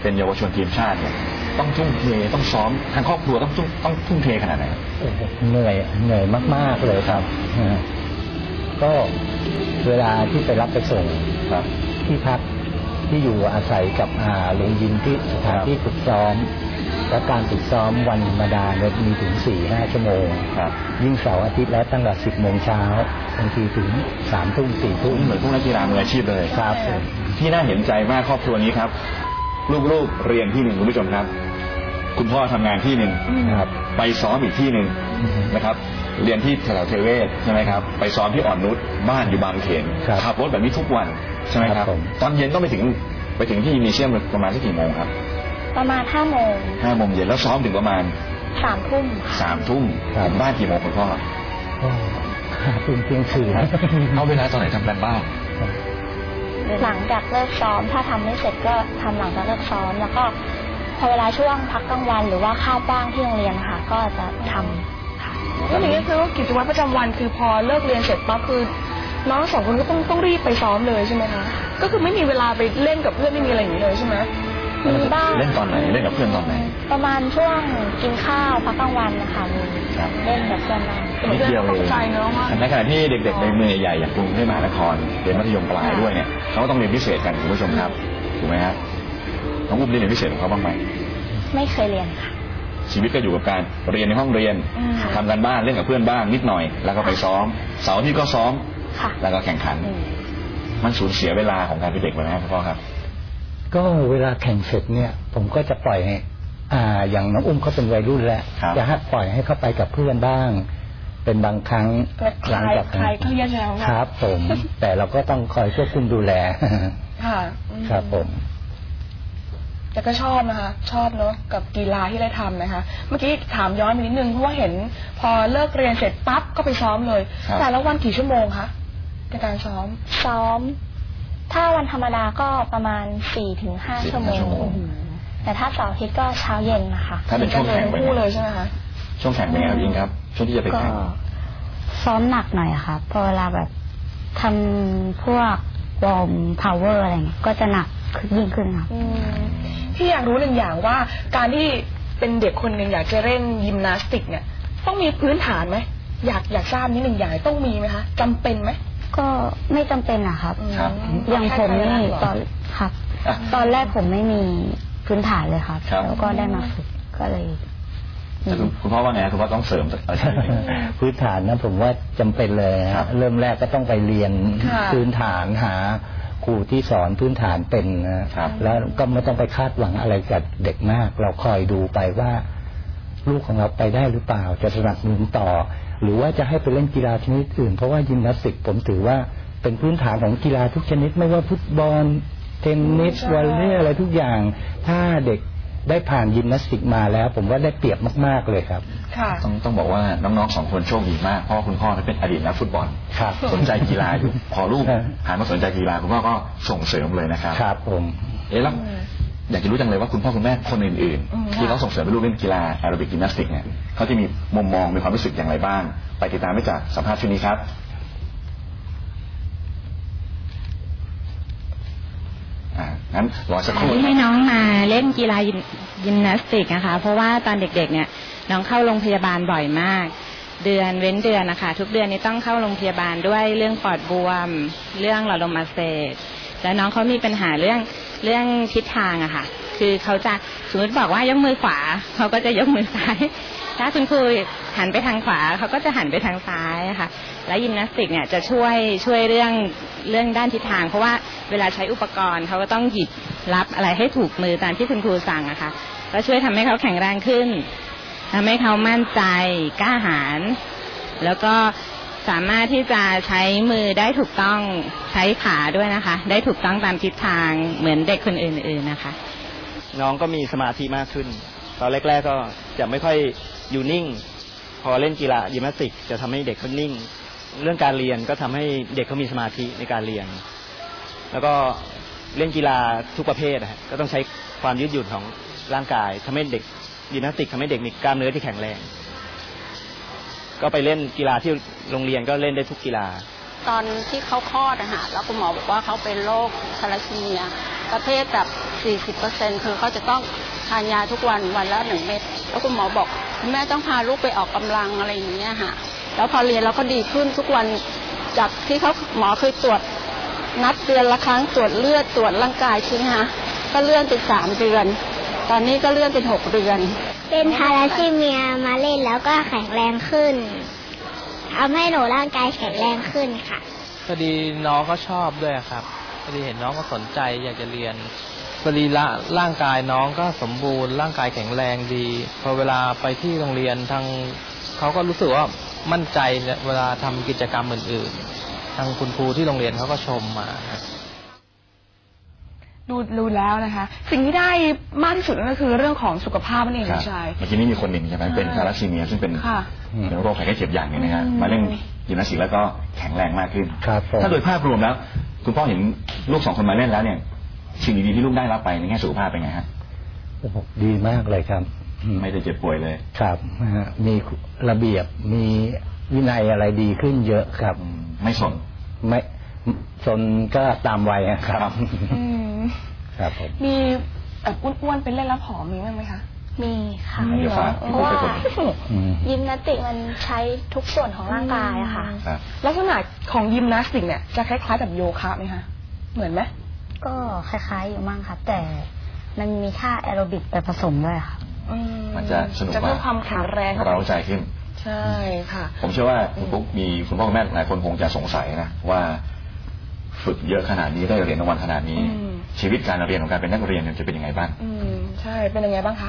เป็นเยาวชนทีมชาติเนี่ยต้องทุ่มเทต้องซ้อมทางครอบครัวต้องทุ่มเทขนาดไหนเหนื่อยมากๆเลยครับก็เวลาที่ไปรับไปส่งครับที่พักที่อยู่อาศัยกับโรงยิมที่สถานที่ฝึกซ้อมและการฝึกซ้อมวันธรรมดาเนี่ยมีถึง 4-5 ชั่วโมงยิ่งเสาร์อาทิตย์แล้วตั้งแต่ 10 โมงเช้าบางทีถึง 3 ทุ่ม 4 ทุ่มเหมือนพวกนักกีฬามืออาชีพเลยครับที่น่าเห็นใจมากครอบครัวนี้ครับลูกๆเรียนที่หนึ่งคุณผู้ชมครับคุณพ่อทำงานที่หนึ่งไปซ้อมอีกที่หนึ่งนะครับเรียนที่แถวเทเวศใช่ไหมครับไปซ้อมที่อ่อนนุชบ้านอยู่บางเขนขับรถแบบนี้ทุกวันใช่ไหมครับตอนเย็นต้องไปถึงที่มีเชียมประมาณกี่โมงครับประมาณ5 โมงเย็นแล้วซ้อมถึงประมาณ 3 ทุ่ม 3 ทุ่มถึงบ้านกี่โมงคุณพ่อทุ่มเที่ยงคืนเอาเวลาตอนไหนทำการบ้านหลังจากเลิกซ้อมถ้าทำไม่เสร็จก็ทำหลังจากเลิกซ้อมแล้วก็พอเวลาช่วงพักกลางวันหรือว่าข้าวบ้างที่โรงเรียนค่ะก็จะทำค่ะแล้วอย่างนี้คือว่ากิจวัตรประจำวันคือพอเลิกเรียนเสร็จปั๊บคือน้อง2 คนก็ต้องรีบไปซ้อมเลยใช่ไหมคะก็คือไม่มีเวลาไปเล่นกับเพื่อนไม่มีอะไรอย่างนี้เลยใช่ไหมมีบ้างเล่นตอนไหนเล่นกับเพื่อนตอนไหนประมาณช่วงกินข้าวพักกลางวันนะคะมีเล่นกับเพื่อนบ้างไม่เกี่ยวเลยในขณะที่เด็กๆในเมืองใหญ่ๆอย่างกรุงเทพมหานครเรียนมัธยมปลายด้วยเนี่ยเขาก็ต้องเรียนพิเศษกันคุณผู้ชมครับถูกไหมครับน้องอุ้มเรียนพิเศษของเขาบ้างไหมไม่เคยเรียนค่ะชีวิตก็อยู่กับการเรียนในห้องเรียนทำการบ้านเล่นกับเพื่อนบ้างนิดหน่อยแล้วก็ไปซ้อมเสาร์ที่ก็ซ้อมแล้วก็แข่งขันมันสูญเสียเวลาของการเป็นเด็กไปไหมครับพ่อครับก็เวลาแข่งเสร็จเนี่ยผมก็จะปล่อยให้อย่างน้องอุ้มเขาเป็นวัยรุ่นแล้วจะให้ปล่อยให้เขาไปกับเพื่อนบ้างเป็นบางครั้งหลังจากคลายเครียดแล้วครับผมแต่เราก็ต้องคอยควบคุมดูแลค่ะครับผมแต่ก็ชอบนะคะชอบเนาะกับกีฬาที่ได้ทำนะคะเมื่อกี้ถามย้อนไปนิดนึงเพราะว่าเห็นพอเลิกเรียนเสร็จปั๊บก็ไปซ้อมเลยแต่ละวันกี่ชั่วโมงคะในการซ้อมถ้าวันธรรมดาก็ประมาณ 4-5 ชั่วโมงแต่ถ้าเสาร์อาทิตย์ก็เช้าเย็นนะคะถ้าเป็นช่วงแข่งคู่เลยใช่ไหมคะช่วงแข่งเป็นไงครับยิงครับช่วงที่จะไปแข่งซ้อมหนักหน่อยค่ะพอเวลาแบบทำพวกวอร์มพาวเวอร์อะไรเงี้ยก็จะหนักยิ่งขึ้นครับที่อยากรู้หนึ่งอย่างว่าการที่เป็นเด็กคนหนึ่งอยากจะเล่นยิมนาสติกเนี่ยต้องมีพื้นฐานไหมอยากทราบนิดหนึ่งอย่างต้องมีไหมคะจำเป็นไหมก็ไม่จำเป็นนะครับอย่างผมนี่ตอนแรกผมไม่มีพื้นฐานเลยครับแล้วก็ได้มาฝึกก็เลยคุณพ่อว่าไงคุณพ่อต้องเสริมพื้นฐานนะผมว่าจำเป็นเลยเริ่มแรกก็ต้องไปเรียนพื้นฐานหาครูที่สอนพื้นฐานเป็นนะแล้วก็ไม่ต้องไปคาดหวังอะไรจากเด็กมากเราคอยดูไปว่าลูกของเราไปได้หรือเปล่าจะสนับสนุนต่อหรือว่าจะให้ไปเล่นกีฬาชนิดอื่นเพราะว่ายิมนาสติกผมถือว่าเป็นพื้นฐานของกีฬาทุกชนิดไม่ว่าฟุตบอลเทนนิสวอลเลย์อะไรทุกอย่างถ้าเด็กได้ผ่านยิมนาสติกมาแล้วผมว่าได้เปรียบมากๆเลยครับต้องบอกว่าน้องๆ2 คนโชคดีมากเพราะคุณพ่อเป็นอดีตนักฟุตบอลสนใจกีฬาอยู่พอลูกหันมาสนใจกีฬาคุณพ่อก็ส่งเสริมเลยนะครับครับผมแล้วอยากจะรู้จังเลยว่าคุณพ่อคุณแม่คนอื่นๆที่เขาส่งเสริมให้ลูกเล่นกีฬาแอโรบิกยิมนาสติกเนี่ยเขาจะมีมุมมองมีความรู้สึกอย่างไรบ้างไปติดตามได้จากสัมภาษณ์ชุดนี้ครับงั้นรอสักครู่ที่ให้น้องมาเล่นกีฬายิมนาสติกนะคะเพราะว่าตอนเด็กๆเนี่ยน้องเข้าโรงพยาบาลบ่อยมากเดือนเว้นเดือนนะคะทุกเดือนนี้ต้องเข้าโรงพยาบาลด้วยเรื่องปอดบวมเรื่องหลอดลมอักเสบแล้วน้องเขามีปัญหาเรื่องทิศทางอะค่ะคือเขาจะสมมติบอกว่ายกมือขวาเขาก็จะยกมือซ้ายถ้าคุณครูหันไปทางขวาเขาก็จะหันไปทางซ้ายค่ะและยิมนาสติกเนี่ยจะช่วยเรื่องด้านทิศทางเพราะว่าเวลาใช้อุปกรณ์เขาก็ต้องหยิบรับอะไรให้ถูกมือตามที่คุณครูสั่งอะค่ะก็ช่วยทำให้เขาแข็งแรงขึ้นทำให้เขามั่นใจกล้าหาญแล้วก็สามารถที่จะใช้มือได้ถูกต้องใช้ขาด้วยนะคะได้ถูกต้องตามทิศทางเหมือนเด็กคนอื่นๆนะคะน้องก็มีสมาธิมากขึ้นตอนแรกๆก็จะไม่ค่อยอยู่นิ่งพอเล่นกีฬายิมนาสติกจะทำให้เด็กเขานิ่งเรื่องการเรียนก็ทำให้เด็กเขามีสมาธิในการเรียนแล้วก็เล่นกีฬาทุกประเภทก็ต้องใช้ความยืดหยุ่นของร่างกายทำให้เด็กยิมนาสติกทำให้เด็กมีกล้ามเนื้อที่แข็งแรงก็ไปเล่นกีฬาที่โรงเรียนก็เล่นได้ทุกกีฬาตอนที่เขาคลอดแล้วคุณหมอบอกว่าเขาเป็นโรคทาลัสซีเมียประเภทแบบ 40%คือเขาจะต้องทานยาทุกวันวันละ1 เม็ดแล้วคุณหมอบอกคุณแม่ต้องพาลูกไปออกกำลังอะไรอย่างเงี้ยค่ะแล้วพอเรียนเราก็ดีขึ้นทุกวันจากที่หมอเคยตรวจนัดเดือนละครั้งตรวจเลือดตรวจร่างกายใช่ไหมคะก็เลื่อนเป็น3 เดือนตอนนี้ก็เลื่อนเป็น6 เดือนเป็นทาราซีเมียมาเล่นแล้วก็แข็งแรงขึ้นทำให้หนูร่างกายแข็งแรงขึ้นค่ะพอดีน้องก็ชอบด้วยครับพอดีเห็นน้องก็สนใจอยากจะเรียนพอดีร่างกายน้องก็สมบูรณ์ร่างกายแข็งแรงดีพอเวลาไปที่โรงเรียนทางเขาก็รู้สึกว่ามั่นใจเวลาทำกิจกรรมอื่นๆทางคุณครูที่โรงเรียนเขาก็ชมมาดูแล้วนะคะ สิ่งที่ได้มากที่สุดก็คือเรื่องของสุขภาพนั่นเองคุณชายเมื่อกี้นี้มีคนหนึ่งใช่ไหมเป็นทาราซีเมียซึ่งเป็นโรคไข้เจ็บอย่างหนึ่งนะฮะมาเล่นยิมนาสติกแล้วก็แข็งแรงมากขึ้นถ้าโดยภาพรวมแล้วคุณพ่อเห็นลูก2 คนมาเล่นแล้วเนี่ยสิ่งดีๆที่ลูกได้รับไปในแง่สุขภาพเป็นไงฮะดีมากเลยครับไม่ได้เจ็บป่วยเลยครับมีระเบียบมีวินัยอะไรดีขึ้นเยอะครับไม่สนก็ตามวัยครับครับผมมีแบบอ้วนๆเป็นเล่นแล้วผอมมีไหมคะมีค่ะเพราะว่ายิมนาสติกมันใช้ทุกส่วนของร่างกายอะค่ะลักษณะของยิมนาสติกเนี่ยจะคล้ายๆกับโยคะไหมคะเหมือนไหมก็คล้ายๆอยู่มั่งครับแต่มันมีท่าแอโรบิกไปผสมด้วยค่ะมันจะสนุกมากจะเพิ่มความแข็งแรงเราใจขึ้นใช่ค่ะผมเชื่อว่าคุณปุ๊กมีคุณพ่อคุณแม่หลายคนคงจะสงสัยนะว่าฝึกเยอะขนาดนี้ได้เรียนรางวัลขนาดนี้ชีวิตการเรียนของการเป็นนักเรียนจะเป็นยังไงบ้างใช่เป็นยังไงบ้างคะ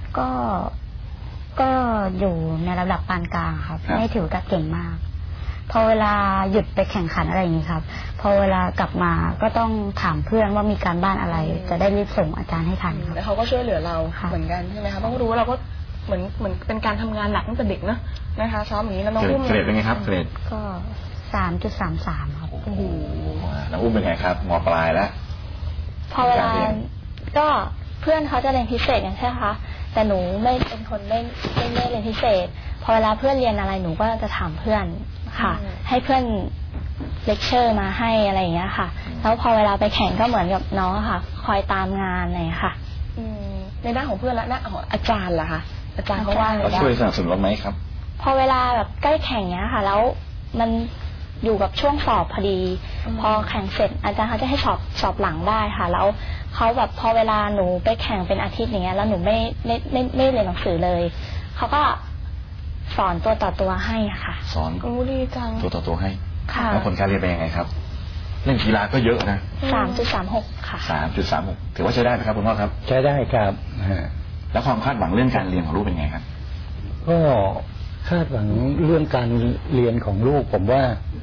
ก็อยู่ในระดับปานกลางครับไม่ถือกับเก่งมากพอเวลาหยุดไปแข่งขันอะไรอย่างนี้ครับพอเวลากลับมาก็ต้องถามเพื่อนว่ามีการบ้านอะไรจะได้รีบส่งอาจารย์ให้ทันครับแล้วเขาก็ช่วยเหลือเราเหมือนกันใช่ไหมคะต้องรู้ว่าเราก็เหมือนเป็นการทำงานหนักตั้งแต่เด็กเนอะนะคะซ้อมอย่างนี้แล้วน้องอุ้มเกรดเป็นไงครับเกรดก็ 3.33 ครับโอ้โหน้องอุ้มเป็นไงครับม.ปลายแล้วพอเวลาก็เพื่อนเขาจะเรียนพิเศษอย่างใช่ไหมคะแต่หนูไม่เป็นคนไม่เรียนพิเศษพอเวลาเพื่อนเรียนอะไรหนูก็จะถามเพื่อนค่ะให้เพื่อนเลคเชอร์มาให้อะไรอย่างเงี้ยค่ะแล้วพอเวลาไปแข่งก็เหมือนกับน้องค่ะคอยตามงานอะไรค่ะในด้านของเพื่อนและด้านของอาจารย์ล่ะคะอาจารย์เขาว่าเขาช่วยสนับสนุนไหมครับพอเวลาแบบใกล้แข่งเนี้ยค่ะแล้วมันอยู่กับช่วงสอบพอดีพอแข่งเสร็จอาจารย์เขาจะให้สอบหลังได้ค่ะแล้วเขาแบบพอเวลาหนูไปแข่งเป็นอาทิตย์อย่างเงี้ยแล้วหนูไม่เรียนหนังสือเลยเขาก็สอนตัวต่อตัวให้ค่ะสอนดีจังตัวต่อตัวให้ค่ะแล้วผลการเรียนเป็นยังไงครับเล่นกีฬาก็เยอะนะ 3.36 ค่ะ 3.36 ถือว่าใช้ได้ไหมครับคุณพ่อครับใช้ได้ครับแล้วความคาดหวังเรื่องการเรียนของลูกเป็นไงครับก็คาดหวังเรื่องการเรียนของลูกผมว่า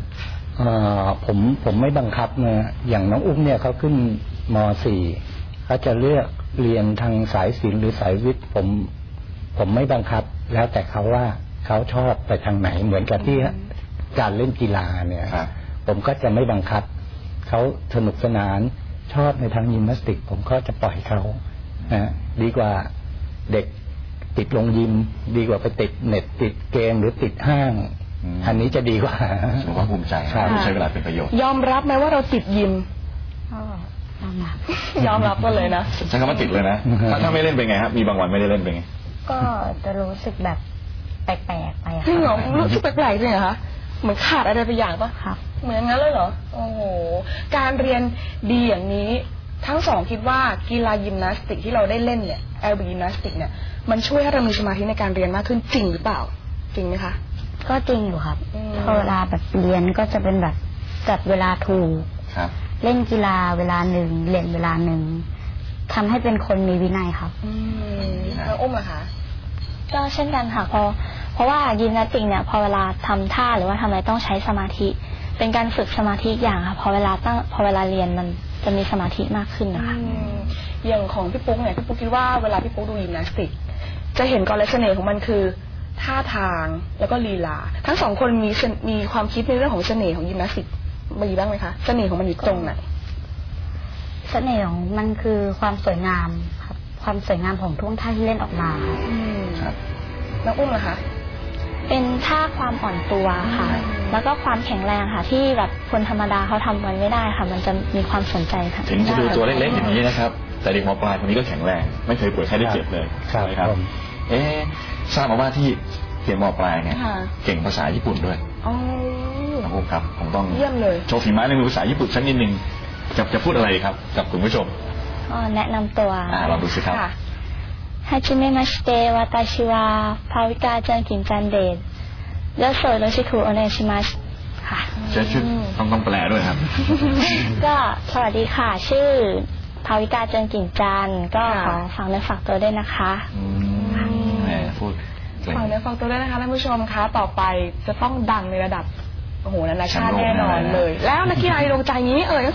ผมไม่บังคับนะอย่างน้องอุ้มเนี่ยเขาขึ้นม.4 เขาจะเลือกเรียนทางสายศิลป์หรือสายวิทย์ผมไม่บังคับแล้วแต่เขาว่าเขาชอบไปทางไหนเหมือนกับที่การเล่นกีฬาเนี่ยผมก็จะไม่บังคับเขาสนุกสนานชอบในทางยิมนาสติกผมก็จะปล่อยเขาดีกว่าเด็กติดลงยิมดีกว่าไปติดเน็ตติดเกมหรือติดห้างอันนี้จะดีกว่าผมว่าภูมิใจใช้เวลาเป็นประโยชน์ยอมรับไหมว่าเราติดยิมยอมรับก็เลยนะใช้คำว่าติดเลยนะถ้าไม่เล่นเป็นไงครับมีบางวันไม่ได้เล่นเป็นไงก็จะรู้สึกแบบแปลกๆไปจริงเหรอรู้สึกแปลกๆเลยเหรอคะเหมือนขาดอะไรไปอย่างปะครับเหมือนงั้นเลยเหรอโอ้โหการเรียนดีอย่างนี้ทั้งสองคิดว่ากีฬายิมนาสติกที่เราได้เล่นเนี่ยแอโรบิกยิมนาสติกเนี่ยมันช่วยให้เรามีสมาธิในการเรียนมากขึ้นจริงหรือเปล่าจริงไหมคะก็จริงอยู่ครับพอเวลาแบบเรียนก็จะเป็นแบบจัดเวลาถูกเล่นกีฬาเวลาหนึ่งเรียนเวลาหนึ่งทำให้เป็นคนมีวินัยครับแล้วอุ้มล่ะคะก็เช่นกันค่ะเพราะว่ายิมนาสติกเนี่ยพอเวลาทำท่าหรือว่าทำอะไรต้องใช้สมาธิเป็นการฝึกสมาธิอย่างค่ะพอเวลาเรียนมันจะมีสมาธิมากขึ้นนะคะอย่างของพี่ปุ๊กเนี่ยพี่ปุ๊กคิดว่าเวลาพี่ปุ๊กดูยิมนาสติกจะเห็นก่อนและเสน่ห์ของมันคือท่าทางแล้วก็ลีลาทั้งสองคนมีความคิดในเรื่องของเสน่ห์ของยิมนาสติกมีบ้างไหมคะเสน่ห์ของมันอยู่ตรงไหนเสน่ห์ของมันคือความสวยงามครับความสวยงามของท่วงท่าที่เล่นออกมาครับแล้วอุ้มล่ะคะเป็นท่าความอ่อนตัวค่ะแล้วก็ความแข็งแรงค่ะที่แบบคนธรรมดาเขาทำมันไม่ได้ค่ะมันจะมีความสนใจค่ะถึงจะดูตัวเล็กๆอย่างนี้นะครับแต่เด็กมปลายคนนี้ก็แข็งแรงไม่เคยป่วยไข้ได้เจ็บเลยครับใช่ไหมครับผมทราบมาว่าที่เรียนมปลายเนี่ยค่ะเก่งภาษาญี่ปุ่นด้วยอ๋อครับผมต้องเยี่ยมเลยโชว์ฝีไม้ในมือภาษาญี่ปุ่นสักนิดนึงจะพูดอะไรครับกับคุณผู้ชมก็แนะนำตัวลองดูสิครับค่ะはじめまして私はパウカーちゃん金ちゃんですよろしくお願いしますค่ะชื่อต้องแปลด้วยครับก็สวัสดีค่ะ ชื่อภาวิกาเจินกิ่งจันทร์ก็ขอฝากเนื้อฝากตัวด้วยนะคะแหมพูดเก่งฟังเนื้อฟังตัวด้วยนะคะท่านผู้ชมคะต่อไปจะต้องดังในระดับโอ้โหนานาชาติแน่นอนเลย แล้วนักกีฬาในดวงใจนี้